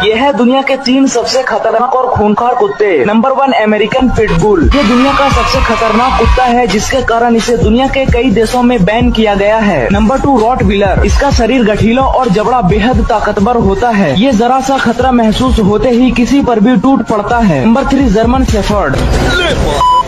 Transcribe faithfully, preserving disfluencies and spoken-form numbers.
ये है दुनिया के तीन सबसे खतरनाक और खूंखार कुत्ते। Number one, American pitbull. ये दुनिया का सबसे खतरनाक कुत्ता है, जिसके कारण इसे दुनिया के कई देशों में बैन किया गया है। Number two, rottweiler. इसका शरीर गठीला और जबड़ा बेहद ताकतवर होता है। ये जरा सा खतरा महसूस होते ही किसी पर भी टूट पड़ता है। Number three, German shepherd.